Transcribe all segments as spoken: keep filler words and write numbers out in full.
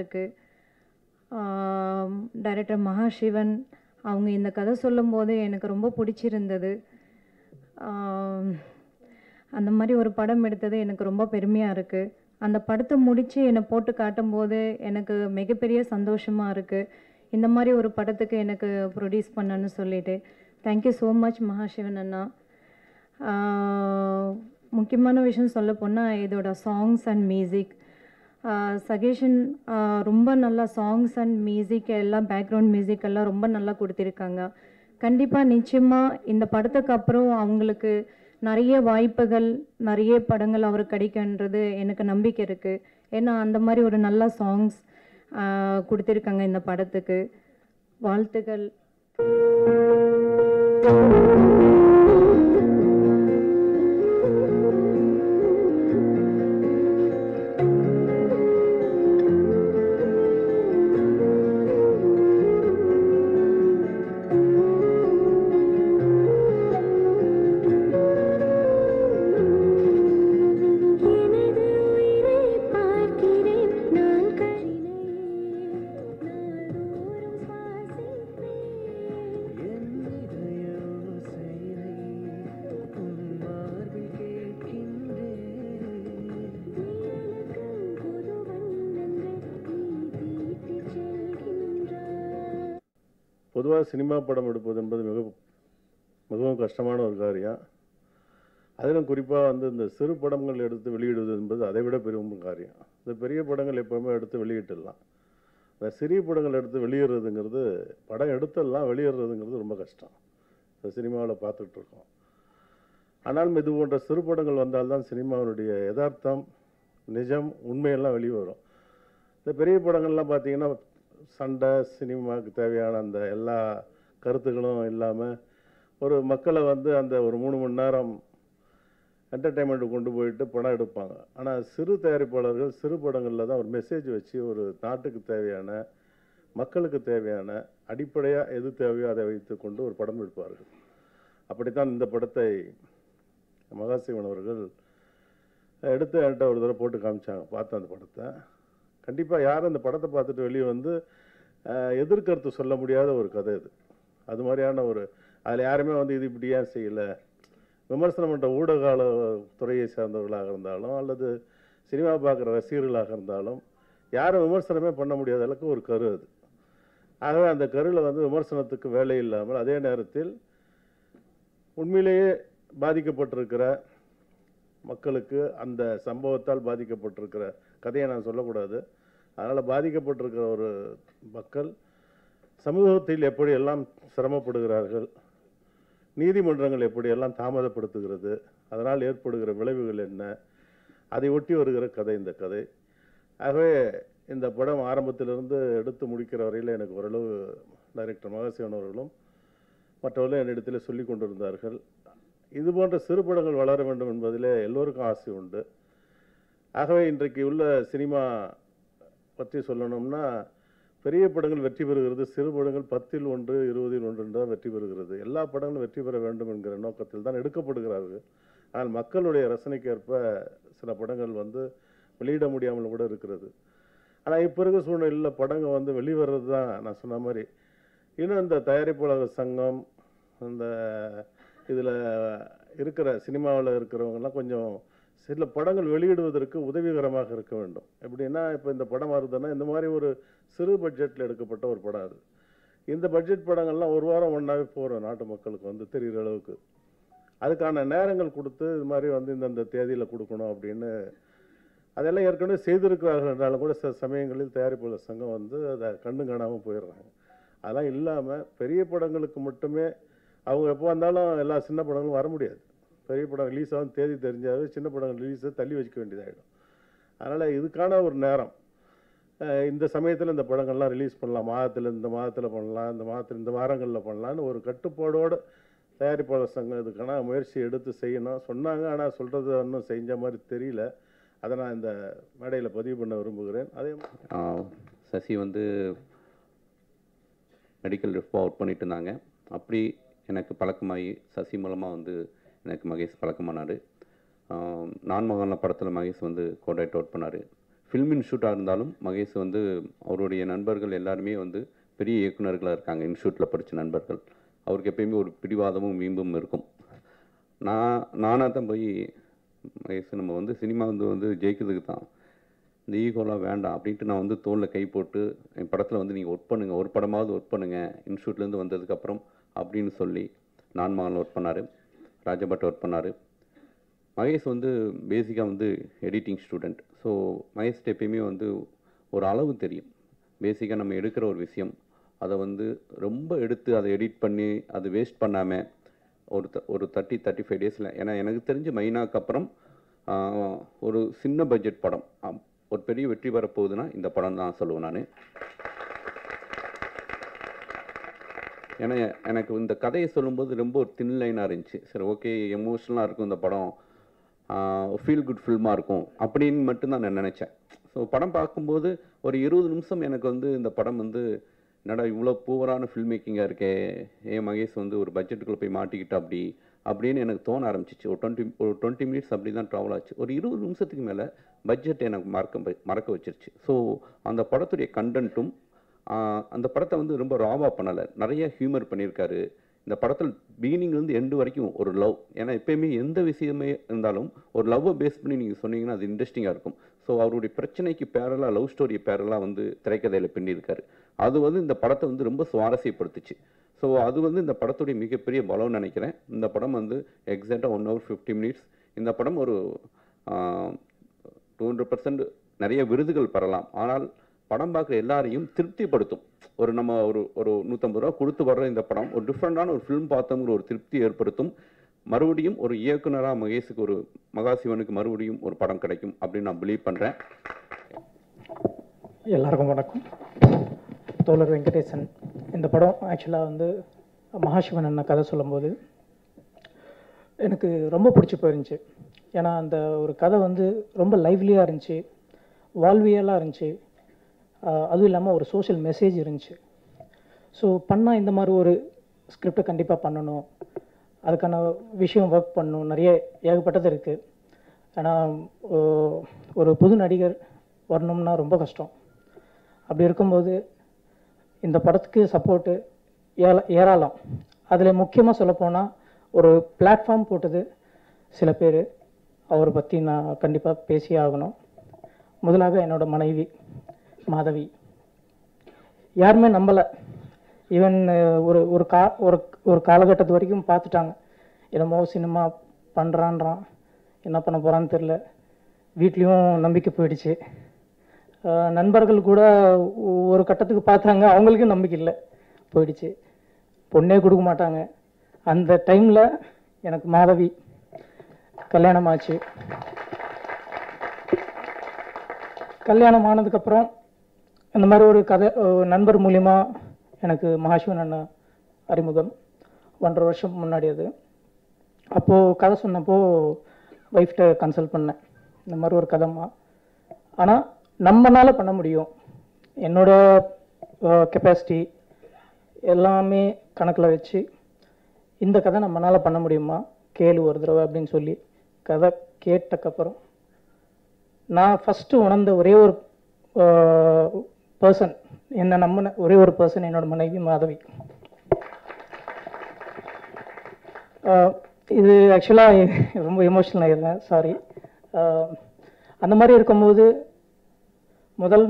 இருக்குது. டைரக்டர் மகாசிவன் அவங்க இந்த கதை சொல்லும்போது எனக்கு ரொம்ப பிடிச்சிருந்தது. அந்த மாதிரி ஒரு படம் எடுத்தது எனக்கு ரொம்ப பெருமையாக இருக்குது. அந்த படத்தை முடித்து என்னை போட்டு காட்டும்போது எனக்கு மிகப்பெரிய சந்தோஷமாக இருக்குது. இந்த மாதிரி ஒரு படத்துக்கு எனக்கு ப்ரொடியூஸ் பண்ணணும்னு சொல்லிட்டு தேங்க்யூ ஸோ மச் மகாசிவன் அண்ணா. முக்கியமான விஷயம் சொல்ல போனால் இதோட சாங்ஸ் அண்ட் மியூசிக், சகேஷன் ரொம்ப நல்லா சாங்ஸ் அண்ட் மியூசிக் எல்லாம் பேக்ரவுண்ட் மியூசிக் எல்லாம் ரொம்ப நல்லா கொடுத்துருக்காங்க. கண்டிப்பாக நிச்சயமாக இந்த படத்துக்கு அப்புறம் அவங்களுக்கு நிறைய வாய்ப்புகள் நிறைய படங்கள் அவருக்கு கிடைக்குன்றது எனக்கு நம்பிக்கை இருக்குது. ஏன்னா அந்த மாதிரி ஒரு நல்ல சாங்ஸ் கொடுத்துருக்காங்க இந்த படத்துக்கு. வாழ்த்துக்கள். பொதுவாக சினிமா படம் எடுப்பது என்பது மிக மிகவும் கஷ்டமான ஒரு காரியம். அதிலும் குறிப்பாக வந்து இந்த சிறு படங்கள் எடுத்து வெளியிடுவது என்பது அதை விட பெரும் காரியம். இந்த பெரிய படங்கள் எப்போவுமே எடுத்து வெளியிட்டுடலாம். இந்த சிறிய படங்கள் எடுத்து வெளியிடுறதுங்கிறது, படம் எடுத்துடலாம், வெளியிடுறதுங்கிறது ரொம்ப கஷ்டம். இந்த சினிமாவில் பார்த்துட்ருக்கோம். ஆனாலும் இது போன்ற சிறு படங்கள் வந்தால்தான் சினிமாவுடைய யதார்த்தம், நிஜம், உண்மையெல்லாம் வெளியே வரும். இந்த பெரிய படங்கள்லாம் பார்த்திங்கன்னா சண்டை, சினிமாவுக்கு தேவையான அந்த எல்லா கருத்துக்களும் இல்லாமல் ஒரு மக்களை வந்து அந்த ஒரு மூணு மணி நேரம் என்டர்டெயின்மெண்ட்டு கொண்டு போயிட்டு படம் எடுப்பாங்க. ஆனால் சிறு தயாரிப்பாளர்கள் சிறு படங்களில் தான் ஒரு மெசேஜ் வச்சு ஒரு நாட்டுக்கு தேவையான, மக்களுக்கு தேவையான, அடிப்படையாக எது தேவையோ அதை வைத்து கொண்டு ஒரு படம் எடுப்பார்கள். அப்படித்தான் இந்த படத்தை மகாசிவன் அவர்கள் எடுத்து என்கிட்ட ஒரு தடவை போட்டு காமிச்சாங்க. பார்த்தேன் அந்த படத்தை. கண்டிப்பாக யாரும் அந்த படத்தை பார்த்துட்டு வெளியே வந்து எதிர்கருத்து சொல்ல முடியாத ஒரு கதை இது. அது மாதிரியான ஒரு, அதில் யாருமே வந்து இது இப்படி ஏன் செய்யலை, விமர்சனம் பண்ணுற ஊடகால துறையை சார்ந்தவர்களாக இருந்தாலும் அல்லது சினிமா பார்க்குற ரசிகர்களாக இருந்தாலும் யாரும் விமர்சனமே பண்ண முடியாத அளவுக்கு ஒரு கரு அது. ஆகவே அந்த கருவில் வந்து விமர்சனத்துக்கு வேலை இல்லாமல் அதே நேரத்தில் உண்மையிலேயே பாதிக்கப்பட்டிருக்கிற மக்களுக்கு, அந்த சம்பவத்தால் பாதிக்கப்பட்டிருக்கிற கதையை நான் சொல்லக்கூடாது, அதனால் பாதிக்கப்பட்டிருக்கிற ஒரு மக்கள் சமூகத்தில் எப்படியெல்லாம் சிரமப்படுகிறார்கள், நீதிமன்றங்கள் எப்படியெல்லாம் தாமதப்படுத்துகிறது, அதனால் ஏற்படுகிற விளைவுகள் என்ன, அதை ஒட்டி வருகிற கதை இந்த கதை. ஆகவே இந்த படம் ஆரம்பத்திலிருந்து எடுத்து முடிக்கிற வரையில் எனக்கு ஓரளவு டைரக்டர் மகாசிவன் அவர்களும் மற்றவர்களும் என்னிடத்தில் சொல்லி கொண்டிருந்தார்கள். இது போன்ற சிறு படங்கள் வளர வேண்டும் என்பதிலே எல்லோருக்கும் ஆசை உண்டு. ஆகவே இன்றைக்கு உள்ள சினிமா பற்றி சொல்லணும்னா, பெரிய படங்கள் வெற்றி பெறுகிறது, சிறு படங்கள் பத்தில் ஒன்று இருபதில் ஒன்று தான் வெற்றி பெறுகிறது. எல்லா படங்களும் வெற்றி பெற வேண்டும் என்கிற நோக்கத்தில் தான் எடுக்கப்படுகிறார்கள். ஆனால் மக்களுடைய ரசனைக்கேற்ப சில படங்கள் வந்து வெளியிட முடியாமல் கூட இருக்கிறது. ஆனால் இப்போ இருக்கிற சூழ்நிலையில் படங்கள் வந்து வெளிவர்றது தான் நான் சொன்ன மாதிரி. இன்னும் இந்த தயாரிப்பாளர் சங்கம், இந்த இதில் இருக்கிற சினிமாவில் இருக்கிறவங்கெல்லாம் கொஞ்சம் சில படங்கள் வெளியிடுவதற்கு உதவிகரமாக இருக்க வேண்டும். எப்படின்னா, இப்போ இந்த படம் வருதுன்னா இந்த மாதிரி ஒரு சிறு பட்ஜெட்டில் எடுக்கப்பட்ட ஒரு படம் அது. இந்த பட்ஜெட் படங்கள்லாம் ஒரு வாரம் ஒன்றாவே போகிறோம் நாட்டு மக்களுக்கு வந்து தெரிகிற அளவுக்கு. அதுக்கான நேரங்கள் கொடுத்து இது மாதிரி வந்து இந்தந்த தேதியில் கொடுக்கணும் அப்படின்னு அதெல்லாம் ஏற்கனவே செய்திருக்கிறார்கள் என்றாலும் கூட சில சமயங்களில் தயாரிப்பாளர் சங்கம் வந்து அதை கண்டு காணாமல் போயிடுறாங்க. அதெல்லாம் இல்லாமல் பெரிய படங்களுக்கு மட்டுமே அவங்க எப்போ வந்தாலும் எல்லா சின்ன படங்களும் வர முடியாது. பெரிய படம் ரிலீஸ் ஆகும் தேதி தெரிஞ்சாவே சின்ன படங்கள் ரிலீஸை தள்ளி வச்சுக்க வேண்டியதாகிடும். அதனால் இதுக்கான ஒரு நேரம், இந்த சமயத்தில் இந்த படங்கள்லாம் ரிலீஸ் பண்ணலாம், மாதத்தில் இந்த மாதத்தில் பண்ணலாம், இந்த மாதத்தில் இந்த வாரங்களில் பண்ணலான்னு ஒரு கட்டுப்பாடோடு தயாரிப்பாளர் சங்கம் இதுக்கான முயற்சி எடுத்து செய்யணும் சொன்னாங்க. ஆனால் சொல்கிறது இன்னும் செஞ்ச மாதிரி தெரியல. அதை நான் இந்த மேடையில் பதிவு பண்ண விரும்புகிறேன். அதே சசி வந்து மெடிக்கல் ரிஃபோ அவுட் பண்ணிட்டு இருந்தாங்க. அப்படி எனக்கு பழக்கமாகி சசி மூலமாக வந்து எனக்கு மகேஷ் பழக்கமானார். நான் மகன்ல படத்தில் மகேஷ் வந்து கோடைட் அவுட் பண்ணார். ஃபில்ம் இன்ஸ்டியூட்டாக இருந்தாலும் மகேஷ் வந்து அவருடைய நண்பர்கள் எல்லாருமே வந்து பெரிய இயக்குநர்களாக இருக்காங்க. இன்ஸ்டியூட்டில் படித்த நண்பர்கள். அவருக்கு எப்பயுமே ஒரு பிடிவாதமும் வீம்பும் இருக்கும். நான் நானாக தான் போய் மகேஷ் நம்ம வந்து சினிமா வந்து வந்து ஜெயிக்கிறதுக்கு தான், இந்த ஈகோலாம் வேண்டாம் அப்படின்ட்டு நான் வந்து தோளில் கை போட்டு என் படத்தில் வந்து நீங்கள் ஒர்க் பண்ணுங்கள், ஒரு படமாவது ஒர்க் பண்ணுங்கள் இன்ஸ்டியூட்லேருந்து வந்ததுக்கப்புறம் அப்படின்னு சொல்லி நான் மகன் ஒர்க் பண்ணார், ராஜபட் ஒர்க் பண்ணார். மகேஷ் வந்து பேசிக்காக வந்து எடிட்டிங் ஸ்டூடெண்ட். ஸோ மகேஷ் எப்பயுமே வந்து ஒரு அளவு தெரியும். பேசிக்காக நம்ம எடுக்கிற ஒரு விஷயம் அதை வந்து ரொம்ப எடுத்து அதை எடிட் பண்ணி அது வேஸ்ட் பண்ணாமல் ஒரு த ஒரு தேர்ட்டி தேர்ட்டி ஃபைவ் டேஸில், ஏன்னா எனக்கு தெரிஞ்ச மைனாக்கு அப்புறம் ஒரு சின்ன பட்ஜெட் படம் ஒரு பெரிய வெற்றி பெறப்போகுதுன்னா இந்த படம் தான் சொல்லுவேன் நான். ஏன்னா எனக்கு இந்த கதையை சொல்லும்போது ரொம்ப ஒரு தின் லைனாக இருந்துச்சு. சரி, ஓகே, எமோஷ்னலாக இருக்கும் இந்த படம், ஃபீல் குட் ஃபில்மாக இருக்கும் அப்படின்னு மட்டும்தான் நான் நினச்சேன். ஸோ படம் பார்க்கும்போது ஒரு இருபது நிமிஷம் எனக்கு வந்து இந்த படம் வந்து என்னடா இவ்வளோ பூவரான ஃபில்ம் மேக்கிங்காக இருக்கே, ஏன் மகேஷ் வந்து ஒரு பட்ஜெட்டுக்குள்ளே போய் மாட்டிக்கிட்டா அப்படி அப்படின்னு எனக்கு தோண ஆரம்பிச்சிச்சு. ஒரு டுவெண்ட்டி ஒரு டுவெண்ட்டி மினிட்ஸ் அப்படி தான் ட்ராவல் ஆச்சு. ஒரு இருபது நிமிஷத்துக்கு மேலே பட்ஜெட் எனக்கு மறக்க மறக்க வச்சிருச்சு. ஸோ அந்த படத்துடைய கண்டென்ட்டும் அந்த படத்தை வந்து ரொம்ப ராவாக பண்ணலை, நிறைய ஹியூமர் பண்ணியிருக்காரு. இந்த படத்தில் பிகினிங்லேருந்து எண்டு வரைக்கும் ஒரு லவ், ஏன்னா எப்பயுமே எந்த விஷயமே இருந்தாலும் ஒரு லவ்வை பேஸ் பண்ணி நீங்கள் சொன்னீங்கன்னா அது இன்ட்ரெஸ்டிங்காக இருக்கும். ஸோ அவருடைய பிரச்சனைக்கு பேரலாக லவ் ஸ்டோரி பேரலாக வந்து திரைக்கதையில் பின்னிருக்காரு. அது வந்து இந்த படத்தை வந்து ரொம்ப சுவாரஸ்யப்படுத்துச்சு. ஸோ அது வந்து இந்த படத்துடைய மிகப்பெரிய பலம்னு நினைக்கிறேன். இந்த படம் வந்து எக்ஸாக்டாக ஒன் ஹவர் ஃபிஃப்டி மினிட்ஸ். இந்த படம் ஒரு டூ ஹண்ட்ரட் பர்சன்ட் நிறைய விருதுகள் பெறலாம். ஆனால் படம் பார்க்குற எல்லாரையும் திருப்திப்படுத்தும். ஒரு நம்ம ஒரு ஒரு நூற்றம்பது ரூபா கொடுத்து வர்ற இந்த படம் ஒரு டிஃப்ரெண்டான ஒரு ஃபிலிம் பார்த்தோங்கிற ஒரு திருப்தி ஏற்படுத்தும். மறுபடியும் ஒரு இயக்குனராக மகேஷுக்கு ஒரு மகாசிவனுக்கு மறுபடியும் ஒரு படம் கிடைக்கும் அப்படின்னு நான் பிலீவ் பண்ணுறேன். எல்லாருக்கும் வணக்கம். தோழர் வெங்கடேசன். இந்த படம் ஆக்சுவலாக வந்து மகாசிவன் அண்ணா கதை சொல்லும்போது எனக்கு ரொம்ப பிடிச்சி போயிருந்துச்சு. ஏன்னா அந்த ஒரு கதை வந்து ரொம்ப லைவ்லியாக இருந்துச்சு, வாழ்வியலாக இருந்துச்சு, அதுவும் இல்லாமல் ஒரு சோஷியல் மெசேஜ் இருந்துச்சு. ஸோ பண்ணால் இந்த மாதிரி ஒரு ஸ்கிரிப்டை கண்டிப்பாக பண்ணணும், அதுக்கான விஷயம் ஒர்க் பண்ணணும், நிறைய ஏகப்பட்டது இருக்குது. ஆனால் ஒரு புது நடிகர் வரணும்னா ரொம்ப கஷ்டம். அப்படி இருக்கும்போது இந்த படத்துக்கு சப்போர்ட்டு ஏல ஏராளம். அதில் முக்கியமாக சொல்லப்போனால் ஒரு பிளாட்ஃபார்ம் போட்டது சில பேர், அவரை பற்றி நான் கண்டிப்பாக பேசியே ஆகணும். முதலாக என்னோடய மனைவி மாதவி. யாருமே நம்பலை. ஈவன் ஒரு ஒரு கா ஒரு ஒரு காலகட்டத்து வரைக்கும் பார்த்துட்டாங்க, என்னமோ சினிமா பண்ணுறான்றான், என்ன பண்ண போகிறான்னு தெரில. வீட்லேயும் நம்பிக்கை போயிடுச்சு. நண்பர்கள் கூட ஒரு கட்டத்துக்கு பார்த்தாங்க, அவங்களுக்கும் நம்பிக்கை இல்லை, போயிடுச்சு. பொண்ணே கொடுக்க மாட்டாங்க. அந்த டைமில் எனக்கு மாதவி கல்யாணம் ஆச்சு. கல்யாணம் ஆனதுக்கப்புறம் இந்த மாதிரி ஒரு கதை நண்பர் மூலிமா எனக்கு மகாசிவன் அண்ணா அறிமுகம். ஒன்றரை வருஷம் முன்னாடி அது. அப்போது கதை சொன்னப்போ ஒய்ஃப்கிட்ட கன்சல்ட் பண்ணேன், இந்த மாதிரி ஒரு கதைமா, ஆனால் நம்மளால பண்ண முடியும், என்னோட கெப்பாசிட்டி எல்லாமே கணக்கில் வச்சு இந்த கதை நம்மளால் பண்ண முடியுமா, கேளு ஒரு தடவை அப்படின்னு சொல்லி கதை கேட்டக்கப்புறம் நான் ஃபஸ்ட்டு உணர்ந்த ஒரே ஒரு பர்சன், என்னை நம்பின ஒரே ஒரு பர்சன் என்னோட மனைவி மாதவி. இது ஆக்சுவலாக ரொம்ப எமோஷனல் ஆகிருந்தேன், சாரி. அந்த மாதிரி இருக்கும்போது முதல்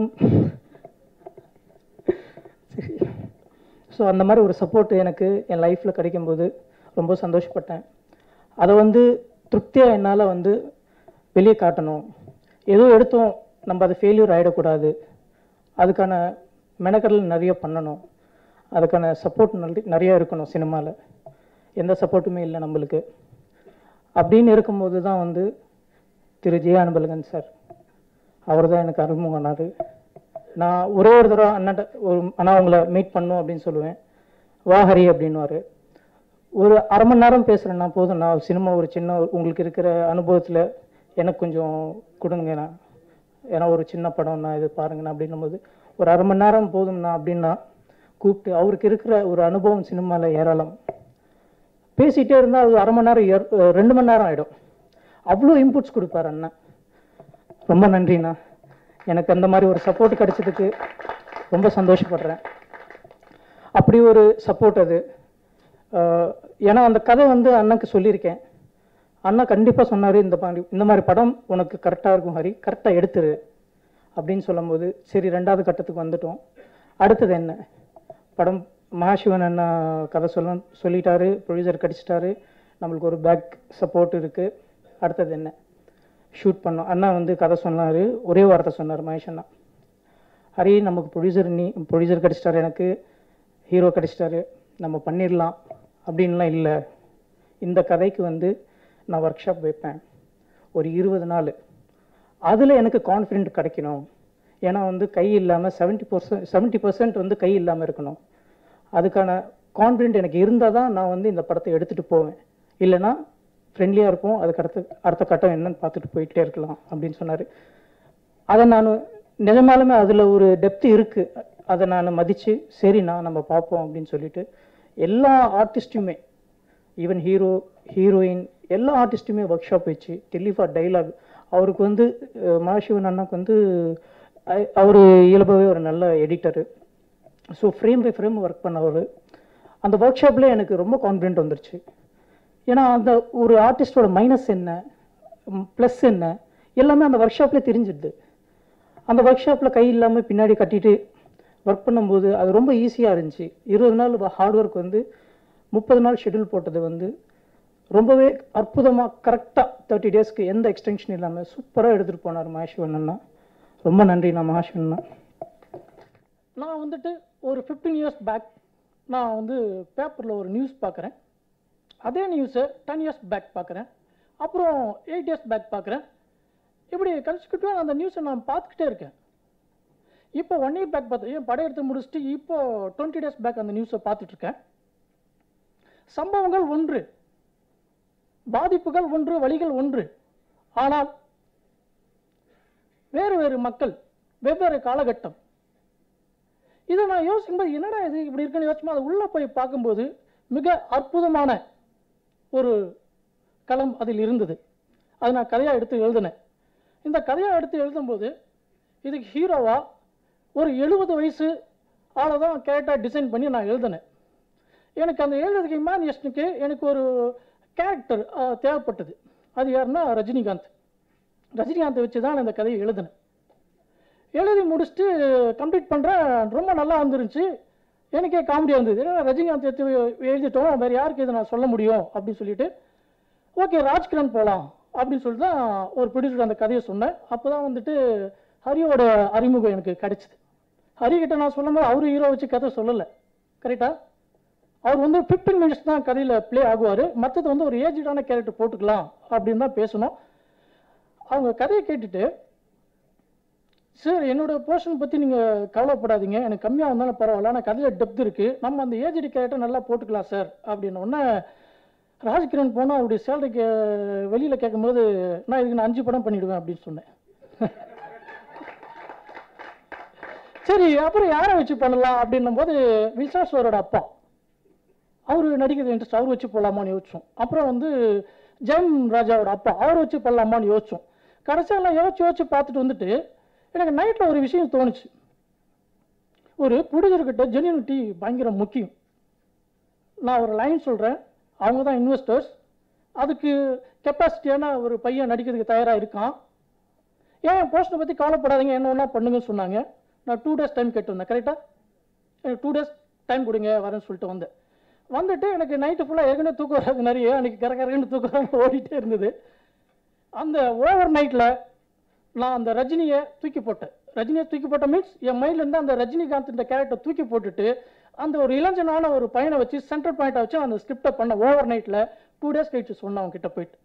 சரி ஸோ அந்த மாதிரி ஒரு சப்போர்ட் எனக்கு என் லைஃப்பில் கிடைக்கும்போது ரொம்ப சந்தோஷப்பட்டேன். அதை வந்து திருப்தியாக என்னால் வந்து வெளியே காட்டணும். ஏதோ எடுத்தோம் நம்ம அது ஃபெயிலியர் ஆகிடக்கூடாது, அதுக்கான மெனக்கடல் நிறைய பண்ணணும், அதுக்கான சப்போர்ட் நல்ல நிறைய இருக்கணும். சினிமாவில் எந்த சப்போர்ட்டுமே இல்லை நம்மளுக்கு. அப்படின்னு இருக்கும்போது தான் வந்து திரு ஜெய அன்பழகன் சார், அவர் தான் எனக்கு அறிமுகமானார். நான் ஒரே ஒரு தடவை அண்ணாட்ட ஒரு அண்ணா உங்களை மீட் பண்ணும் அப்படின்னு சொல்லுவேன், வா ஹரி அப்படின்னுவார். ஒரு அரை மணி நேரம் பேசுகிறேன்னா போதும், நான் சினிமா ஒரு சின்ன உங்களுக்கு இருக்கிற அனுபவத்தில் எனக்கு கொஞ்சம் கொடுங்கண்ணா, ஏன்னா ஒரு சின்ன படம் நான் இது பாருங்கண்ணா அப்படின்னும் போது ஒரு அரை மணி நேரம் போதும்ண்ணா அப்படின்னா கூப்பிட்டு அவருக்கு இருக்கிற ஒரு அனுபவம் சினிமாவில் ஏராளம். பேசிகிட்டே இருந்தால் அது அரை மணி நேரம் ரெண்டு மணி நேரம் ஆகிடும். அவ்வளோ இன்புட்ஸ் கொடுப்பார் அண்ணா. ரொம்ப நன்றிண்ணா. எனக்கு அந்த மாதிரி ஒரு சப்போர்ட் கிடைச்சதுக்கு ரொம்ப சந்தோஷப்படுறேன். அப்படி ஒரு சப்போர்ட் அது. ஏன்னா அந்த கதை வந்து அண்ணாக்கு சொல்லியிருக்கேன். அண்ணா கண்டிப்பாக சொன்னார், இந்த மாதிரி இந்த மாதிரி படம் உனக்கு கரெக்டாக இருக்கும் ஹரி, கரெக்டாக எடுத்துரு அப்படின்னு சொல்லும்போது சரி ரெண்டாவது கட்டத்துக்கு வந்துட்டோம். அடுத்தது என்ன, படம் மகாசிவன் அண்ணா கதை சொல்ல சொல்லிட்டாரு, ப்ரொடியூசர் கிடச்சிட்டாரு, நம்மளுக்கு ஒரு பேக் சப்போர்ட் இருக்குது. அடுத்தது என்ன, ஷூட் பண்ணோம். அண்ணா வந்து கதை சொன்னார், ஒரே வார்த்தை சொன்னார் மகேஷ் அண்ணா, ஹரி நமக்கு ப்ரொடியூசர் நீ ப்ரொடியூசர் கிடச்சிட்டாரு, எனக்கு ஹீரோ கிடச்சிட்டாரு, நம்ம பண்ணிடலாம் அப்படின்லாம் இல்லை. இந்த கதைக்கு வந்து நான் ஒர்க் ஷாப் வைப்பேன் ஒரு இருபது நாள், அதில் எனக்கு கான்ஃபிடென்ட் கிடைக்கணும். ஏன்னா வந்து கை இல்லாமல் செவன்ட்டி பர்சன்ட் செவன்ட்டி பர்சன்ட் வந்து கை இல்லாமல் இருக்கணும். அதுக்கான கான்ஃபிடென்ட் எனக்கு இருந்தால் தான் நான் வந்து இந்த படத்தை எடுத்துகிட்டு போவேன். இல்லைன்னா ஃப்ரெண்ட்லியாக இருப்போம், அதுக்கு அடுத்த அடுத்த கட்டம் என்னன்னு பார்த்துட்டு போயிட்டே இருக்கலாம் அப்படின்னு சொன்னார். அதை நான் நிஜமாலுமே அதில் ஒரு டெப்த் இருக்குது, அதை நான் மதித்து சரிண்ணா நம்ம பார்ப்போம் அப்படின்னு சொல்லிட்டு எல்லா ஆர்டிஸ்ட்டுமே, ஈவன் ஹீரோ ஹீரோயின் எல்லா ஆர்டிஸ்ட்டுமே ஒர்க் ஷாப் வச்சு டெலிஃபார் டைலாக், அவருக்கு வந்து மகாசிவன் அண்ணாக்கு வந்து அவர் இயல்பாகவே ஒரு நல்ல editor. So frame by frame work பண்ணவர். அந்த ஒர்க் ஷாப்பில் எனக்கு ரொம்ப கான்ஃபிடென்ட் வந்துருச்சு. ஏன்னா அந்த ஒரு ஆர்டிஸ்டோட மைனஸ் என்ன ப்ளஸ் என்ன எல்லாமே அந்த ஒர்க் ஷாப்லேயே தெரிஞ்சிடுது. அந்த ஒர்க் ஷாப்பில் கை இல்லாமல் பின்னாடி கட்டிட்டு ஒர்க் பண்ணும்போது அது ரொம்ப ஈஸியாக இருந்துச்சு. இருபது நாள் ஹார்ட் ஒர்க் வந்து முப்பது நாள் ஷெட்யூல் போட்டது வந்து ரொம்பவே அற்புதமாக கரெக்டாக தேர்ட்டி டேஸ்க்கு எந்த எக்ஸ்டென்ஷன் இல்லாமல் சூப்பராக எடுத்துகிட்டு போனார் மகேஷ்வன் அண்ணா. ரொம்ப நன்றி நான் மகேஷ்வன் அண்ணா. நான் வந்துட்டு ஒரு ஃபிஃப்டீன் இயர்ஸ் பேக் நான் வந்து பேப்பரில் ஒரு நியூஸ் பார்க்குறேன். அதே நியூஸை டென் இயர்ஸ் பேக் பார்க்குறேன், அப்புறம் எயிட் இயர்ஸ் பேக் பார்க்குறேன். இப்படி கன்சிக்யூட்டிவாக அந்த நியூஸை நான் பார்த்துக்கிட்டே இருக்கேன். இப்போ ஒன் இயர் பேக் பார்த்து ஏன் படம் எடுத்து முடிச்சுட்டு இப்போ டுவெண்ட்டி டேஸ் பேக் அந்த நியூஸை பார்த்துட்ருக்கேன். சம்பவங்கள் ஒன்று, பாதிப்புகள் ஒன்று, வழிகள் ஒன்று, ஆனால் வேறு வேறு மக்கள், வெவ்வேறு காலகட்டம். இதை நான் யோசிக்கும்போது என்னடா இது இப்படி இருக்குன்னு யோசிச்சுமா அதை உள்ளே போய் பார்க்கும்போது மிக அற்புதமான ஒரு களம் அதில் இருந்தது. அது நான் கதையாக எடுத்து எழுதினேன். இந்த கதையாக எடுத்து எழுதும்போது இதுக்கு ஹீரோவா ஒரு எழுபது வயசு ஆளை தான் கேரக்டர் டிசைன் பண்ணி நான் எழுதினேன். எனக்கு அந்த எழுதுறதுக்கு இமாஜினேஷனுக்கு எனக்கு ஒரு கேரக்டர் தேவைப்பட்டது. அது யாருன்னா ரஜினிகாந்த். ரஜினிகாந்தை வச்சு தான் இந்த கதையை எழுதினேன். எழுதி முடிச்சுட்டு கம்ப்ளீட் பண்ணுறேன், ரொம்ப நல்லா வந்துருந்துச்சு. எனக்கே காமெடியாக இருந்தது. ஏன்னா ரஜினிகாந்த் எடுத்து எழுதிட்டோம், வேறு யாருக்கு இதை நான் சொல்ல முடியும் அப்படின்னு சொல்லிட்டு ஓகே ராஜ்கிரண் போகலாம் அப்படின்னு சொல்லிட்டு தான் ஒரு ப்ரொடியூசர் அந்த கதையை சொன்னேன். அப்போ தான் வந்துட்டு ஹரியோட அறிமுகம் எனக்கு கிடைச்சிது. ஹரிக்கிட்ட நான் சொல்லும் போது அவரு ஹீரோ வச்சு கதை சொல்லலை, கரெக்டாக. அவர் வந்து ஃபிஃப்டீன் மினிட்ஸ் தான் கதையில் ப்ளே ஆகுவார், மற்றது வந்து ஒரு ஏஜ்டான கேரக்டர் போட்டுக்கலாம் அப்படின்னு தான் பேசணும். அவங்க கதையை கேட்டுட்டு சார் என்னோடய போர்ஷன் பற்றி நீங்கள் கவலைப்படாதீங்க, எனக்கு கம்மியாக இருந்தாலும் பரவாயில்ல, ஆனால் கதையில் டெப்த் இருக்குது, நம்ம அந்த ஏஜ்டி கேரக்டர் நல்லா போட்டுக்கலாம் சார் அப்படின்னோடனே ராஜ்கிரண் போனால் அவருடைய சேலரிக்கு வெளியில் கேட்கும்போது நான் இதுக்கு நான் அஞ்சு படம் பண்ணிவிடுவேன் அப்படின்னு சொன்னேன். சரி அப்புறம் யாரை வச்சு பண்ணலாம் அப்படின்னும் போது விசாஸ்வரோட அப்பா அவர் நடிக்கிறது இன்ட்ரெஸ்ட், அவர் வச்சு போடலாமான்னு யோசிச்சோம். அப்புறம் வந்து ஜெயம் ராஜாவோட அப்பா அவர் வச்சு பண்ணலாமான்னு யோசிச்சோம். கடைசியெல்லாம் யோசிச்சு யோசிச்சு பார்த்துட்டு வந்துட்டு எனக்கு நைட்டில் ஒரு விஷயம் தோணுச்சு. ஒரு ப்ரொடியூசர்கிட்ட ஜென்யூனிட்டி பயங்கர முக்கியம். நான் ஒரு லைன் சொல்கிறேன், அவங்க தான் இன்வெஸ்டர்ஸ், அதுக்கு கெப்பாசிட்டியான ஒரு பையன் நடிக்கிறதுக்கு தயாராக இருக்கான், ஏன் என் போஸ்ட்டை பற்றி கவலைப்படாதீங்க, என்ன ஒன்றா பண்ணுங்கன்னு சொன்னாங்க. நான் டூ டேஸ் டைம் கேட்டு வந்தேன், கரெக்டாக எனக்கு டூ டேஸ் டைம் கொடுங்க வரேன்னு சொல்லிட்டு வந்தேன். வந்துட்டு எனக்கு நைட்டு ஃபுல்லாக ஏற்கனவே தூக்கம் வராது நிறைய, அன்றைக்கி கரகரன்னு தூக்கம் ஓடிட்டே இருந்தது. அந்த ஓவர் நைட்டில் நான் அந்த ரஜினியை தூக்கி போட்டேன். ரஜினியை தூக்கி போட்ட மீன்ஸ் என் மைண்ட்லேருந்து அந்த ரஜினிகாந்த் இந்த கேரக்டர் தூக்கி போட்டுட்டு அந்த ஒரு இளைஞனான ஒரு பையனை வச்சு சென்ட்ரல் பாயிண்ட்டை வச்சு அந்த ஸ்கிரிப்டை பண்ண ஓவர் நைட்டில் டூ டேஸ் கழிச்சு சொன்னேன் அவங்க கிட்ட போயிட்டு.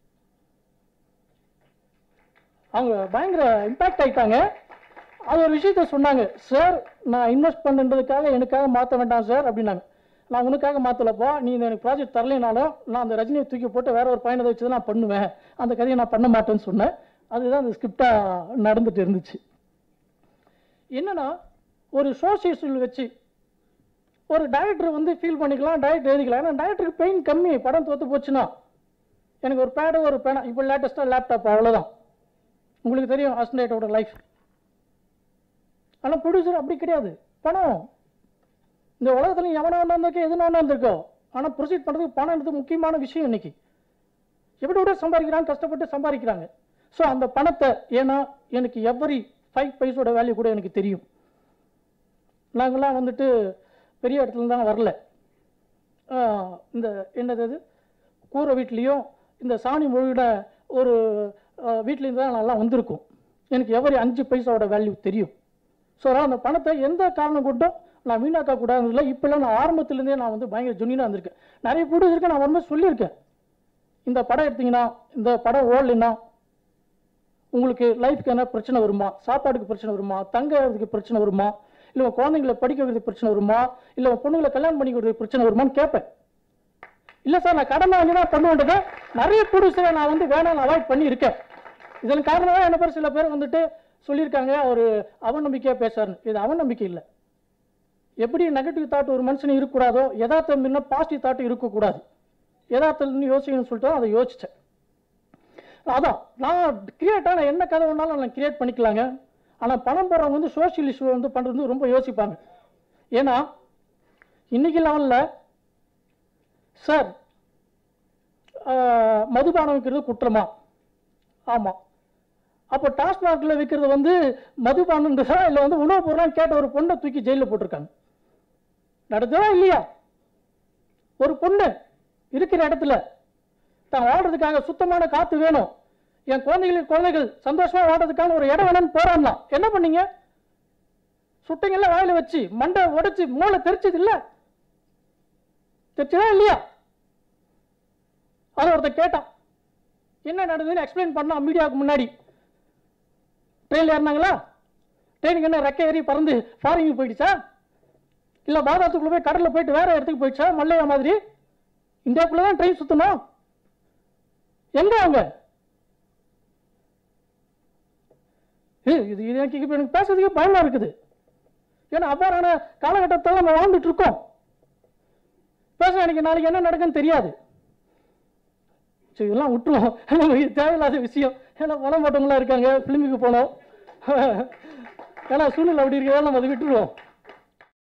அவங்க பயங்கர இம்பேக்ட் ஆகிட்டாங்க. அது ஒரு விஷயத்த சொன்னாங்க, சார் நான் இன்வெஸ்ட் பண்ணுறதுக்காக எனக்காக மாற்ற வேண்டாம் சார் அப்படின்னாங்க. நான் உனக்காக மாற்றலப்பா, நீ இந்த எனக்கு ப்ராஜெக்ட் தரலைனாலும் நான் அந்த ரஜினியை தூக்கி போட்டு வேற ஒரு பையனை வச்சு தான் நான் பண்ணுவேன், அந்த கதையை நான் பண்ண மாட்டேன்னு சொன்னேன். அதுதான் அந்த ஸ்கிரிப்டாக நடந்துட்டு இருந்துச்சு. என்னன்னா ஒரு சோசியல் வச்சு ஒரு டைரக்டர் வந்து ஃபீல் பண்ணிக்கலாம், டைரக்டர் எழுதிக்கலாம். ஏன்னா டைரக்டருக்கு பெயின் கம்மி, படம் தோற்று போச்சுன்னா எனக்கு ஒரு பேடு ஒரு பேனா, இப்போ லேட்டஸ்ட்டாக லேப்டாப், அவ்வளோதான். உங்களுக்கு தெரியும் அசிஸ்டன்டோட லைஃப். ஆனால் ப்ரொடியூசர் அப்படி கிடையாது. பணம் இந்த உலகத்துல எவனா ஒன்றா இருந்திருக்கோ எதுனா ஒன்றா இருந்திருக்கோ, ஆனால் ப்ரொசீட் பண்ணுறதுக்கு பணம்ன்றது முக்கியமான விஷயம். இன்னைக்கு எப்படி விட சம்பாதிக்கிறாங்க, கஷ்டப்பட்டு சம்பாதிக்கிறாங்க. ஸோ அந்த பணத்தை, ஏன்னா எனக்கு எவ்வரி ஃபைவ் பைஸோட வேல்யூ கூட எனக்கு தெரியும். நாங்கள்லாம் வந்துட்டு பெரிய இடத்துல தான் வரல. இந்த என்னது கூரை வீட்லேயும் இந்த சாணி மொழியோட ஒரு வீட்லேயும் தான் நல்லா வந்திருக்கும். எனக்கு எவ்வரி அஞ்சு பைசாவோட வேல்யூ தெரியும். ஸோ அதனால் அந்த பணத்தை எந்த காரணம் கொண்டும் நான் வீணாக்க கூடாதுல. இப்போல்லாம் நான் ஆரம்பத்துலேருந்தே நான் வந்து பயங்கர ஜுனியாக வந்திருக்கேன். நிறைய ப்ரொடியூசருக்கு நான் வரும்போது சொல்லியிருக்கேன், இந்த படம் எடுத்தீங்கன்னா, இந்த படம் ஓடலைன்னா உங்களுக்கு லைஃப்க்கு என்ன பிரச்சனை வருமா, சாப்பாட்டுக்கு பிரச்சனை வருமா, தங்கிறதுக்கு பிரச்சனை வருமா, இல்லை உங்கள் குழந்தைங்களை படிக்க வைக்கிறதுக்கு பிரச்சனை வருமா, இல்லை உங்கள் பொண்ணுங்களை கல்யாணம் பண்ணி கொடுக்குறதுக்கு பிரச்சனை வருமானு கேட்பேன். இல்லை சார் நான் கடன் வாங்கி தான் பண்ண வேண்டியது. நிறைய ப்ரொடியூசரை நான் வந்து வேணாம் அவாய்ட் பண்ணியிருக்கேன். இதன் காரணமாக என்ன பேர் சில பேர் வந்துட்டு சொல்லியிருக்காங்க அவர் அவநம்பிக்கையாக பேசுறாருன்னு. இது அவநம்பிக்கை இல்லை. எப்படி நெகட்டிவ் தாட் ஒரு மனுஷனுக்கு இருக்கக்கூடாதோ, யதார்த்தம் என்ன பாசிட்டிவ் தாட் இருக்கக்கூடாது. யதார்த்தம்னு யோசிக்கணும்னு சொல்லிட்டு அதை யோசித்தேன். அதான் நான் கிரியேட்டாக நான் என்ன கதை ஒன்றாலும் நான் கிரியேட் பண்ணிக்கலாங்க. ஆனால் பணம் போடுறவங்க வந்து சோஷியல் இஷ்யூ வந்து பண்ணுறது ரொம்ப யோசிப்பாங்க. ஏன்னா இன்னைக்கு லெவலில் சார் மதுபானம் விற்கிறது குற்றமா? ஆமாம். அப்போ டாஸ்மாகில் விற்கிறது வந்து மதுபானன்றதா இல்லை வந்து உணவுப் பொருளான்னு கேட்ட ஒரு பொண்ணை தூக்கி ஜெயிலில் போட்டிருக்காங்க. நடந்ததா இல்லையா? ஒரு பொண்ணு இருக்கிற இடத்துல தான் வாழ்றதுக்காக சுத்தமான காற்று வேணும், என் குழந்தைகளின் குழந்தைகள் சந்தோஷமாக வாழ்றதுக்கான ஒரு இடம் வேணும்னு போராடலாம். என்ன பண்ணீங்க? சுட்டைங்கள்ல வாயில வச்சு மண்டை உடைச்சு மூளை தெரிச்சது இல்லை, தெரிச்சதா இல்லையா? அதை ஒருத்தர் கேட்டான், என்ன நடந்ததுன்னு எக்ஸ்பிளைன் பண்ணான் மீடியாவுக்கு முன்னாடி. ட்ரெயினில் ஏறினாங்களா? ட்ரெயினுக்கு என்ன ரெக்கை ஏறி பறந்து ஃபாரினுக்கு போயிடுச்சா? இல்லை பாதாளத்துக்குள்ளே போய் கடலில் போயிட்டு வேற இடத்துக்கு போயிடுச்சா? மல்லையா மாதிரி இந்தியாவுக்குள்ளே தான் ட்ரெயின் சுற்றணும். எங்க அவங்க இது எனக்கு இப்போ எனக்கு பேசுறதுக்கு பயமா இருக்குது. ஏன்னா அவ்வாறான காலகட்டத்தில் நம்ம வாழ்ந்துட்டு இருக்கோம். பேச எனக்கு நாளைக்கு என்ன நடக்குன்னு தெரியாது. சரி இதெல்லாம் விட்டுருவோம், தேவையில்லாத விஷயம். ஏன்னா பணம் போட்டவங்களாம் இருக்காங்க, ஃபிலிமுக்கு போனோம். ஏன்னா சூழ்நிலை அப்படி இருக்கிறதா நம்ம அதை விட்டுருவோம்.